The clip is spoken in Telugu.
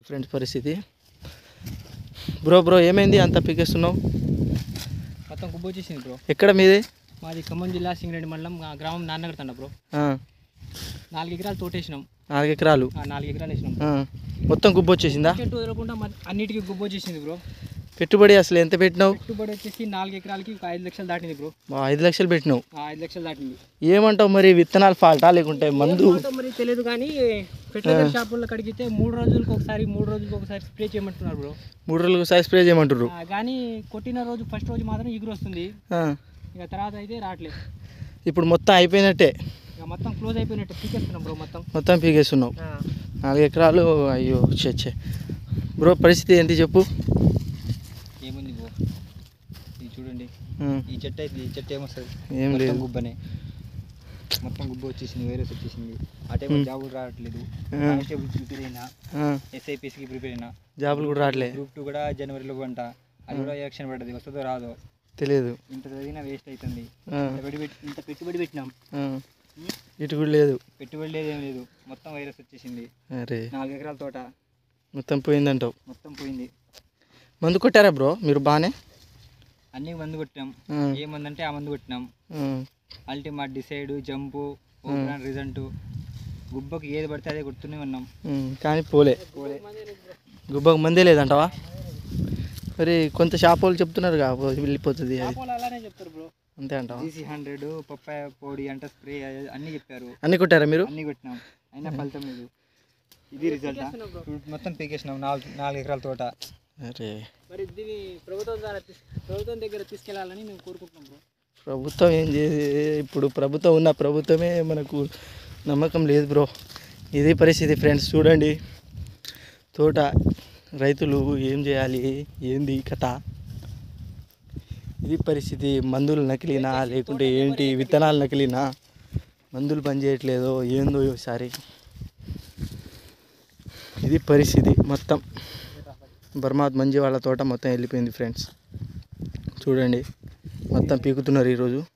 ఫ్రెండ్స్ పరిస్థితి. బ్రో ఏమైంది అంత పీకేస్తున్నావు? మొత్తం గుబ్బు వచ్చేసింది బ్రో. ఎక్కడ మీది? మాది ఖమ్మం జిల్లా సింగరేణి మండలం గ్రామం నాన్నగర్ తండ బ్రో. 4 ఎకరాలు తోటేసినాం. 4 ఎకరాలు? 4 ఎకరాలు వేసినాం. మొత్తం గుబ్బు వచ్చేసిందా? చెట్టు వదలకుండా అన్నిటికీ గుబ్బు వచ్చేసింది బ్రో. పెట్టుబడి అసలు ఎంత పెట్టినావు? పెట్టుబడి వచ్చేసి 4 ఎకరాలకి 5 లక్షలు దాటింది బ్రో. 5 లక్షలు పెట్టినావు? 5 లక్షలు దాటింది. ఏమంటావు మరి, విత్తనాలు ఫాల్టా లేకుంటే మందు? మరి తెలియదు కానీ ఫెర్టిలైజర్ షాపుల్లో కడిగితే 3 రోజులకు ఒకసారి స్ప్రే చేయమంటున్నారు బ్రో. 3 రోజులకు ఒకసారి స్ప్రే చేయమంటారు కానీ కొట్టిన రోజు ఫస్ట్ రోజు మాత్రం ఎగురు వస్తుంది, ఇక తర్వాత అయితే రావట్లేదు. ఇప్పుడు మొత్తం అయిపోయినట్టే? ఇక మొత్తం క్లోజ్ అయిపోయినట్టే, పీకేస్తున్నాం బ్రో. మొత్తం పీకేస్తున్నావు? 4 ఎకరాలు. అయ్యో చే బ్రో, పరిస్థితి ఏంటి చెప్పు. ఏముంది బ్రో, ఇది చూడండి. ఈ చెట్టు అయితే ఈ చెట్టు ఏమొస్తుంది, ఏం లేదు, గుబ్బనే. మొత్తం గుబ్బు వచ్చేసింది, వైరస్ వచ్చేసింది. ఆ టైం జాబులు రావట్లేదు. కానిస్టేబుల్ ప్రిపేర్ అయినా, ఎస్ఐపిసికి ప్రిపేర్ అయినా, జాబులు కూడా రావట్లేదు. గ్రూప్ 2 కూడా జనవరిలో అంట, అది కూడా ఎలక్షన్ పడ్డది, వస్తుందో రాదో తెలియదు. ఇంత చదివినా వేస్ట్ అవుతుంది. ఇంత పెట్టుబడి పెట్టినాం, ఇటు కూడా లేదు, పెట్టుబడి లేదు, ఏం లేదు. మొత్తం వైరస్ వచ్చేసింది. అరే 4 ఎకరాల తోట మొత్తం పోయిందంటావు? మొత్తం పోయింది. మందు కొట్టారా బ్రో మీరు? బాగానే అన్ని మందు కొట్టినాం. ఏ మందు అంటే ఆ మందు కొట్టినాం. అల్టిమా, డిసైడ్, జంపు, ఓపెన్, రిజల్ట్, గుబ్బకు ఏది పడితే అదే కొడుతూనే ఉన్నాం, కానీ పోలే. గుబ్బకు మందే లేదంటావా? మరి కొంత షాప్ వాళ్ళు చెప్తున్నారు వెళ్ళిపోతుంది అది, అలానే చెప్తారు బ్రో. అంతే అంటావా? GC100, పప్పాయ పొడి అంట, స్ప్రే అన్ని చెప్పారు. అన్ని కొట్టారా మీరు? అన్ని కొట్టినాం, అయినా ఫలితం లేదు. ఇది రిజల్ట్. మొత్తం పీకేసినాం 4 ఎకరాల తోట. అరే మరి దీన్ని ప్రభుత్వం దగ్గర తీసుకెళ్లాలని మేము కోరుకుంటున్నాం బ్రో. ప్రభుత్వం ఏం చేసి, ఇప్పుడు ప్రభుత్వం ఉన్న ప్రభుత్వమే మనకు నమ్మకం లేదు బ్రో. ఇది పరిస్థితి ఫ్రెండ్స్. చూడండి తోట, రైతులు ఏం చేయాలి, ఏంది కథ, ఇది పరిస్థితి. మందులు నకిలీనా లేకుంటే ఏంటి, విత్తనాలు నకిలీనా, మందులు పనిచేయట్లేదో ఏందో ఒకసారి. ఇది పరిస్థితి మొత్తం. బర్మాత్ మంజీ వాళ్ళ తోట మొత్తం వెళ్ళిపోయింది ఫ్రెండ్స్. చూడండి మొత్తం పీకుతున్నారు ఈరోజు.